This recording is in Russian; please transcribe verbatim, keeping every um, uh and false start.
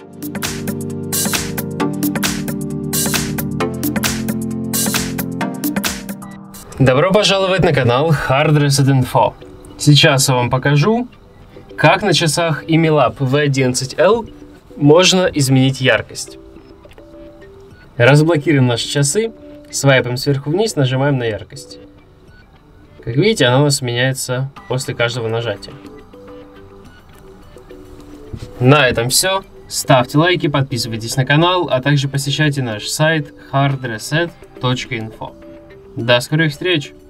Добро пожаловать на канал Hard Reset Info. Сейчас я вам покажу, как на часах Imilab ви одиннадцать эл можно изменить яркость. Разблокируем наши часы, свайпаем сверху вниз, нажимаем на яркость. Как видите, она у нас меняется после каждого нажатия. На этом все. Ставьте лайки, подписывайтесь на канал, а также посещайте наш сайт hard reset точка info. До скорых встреч!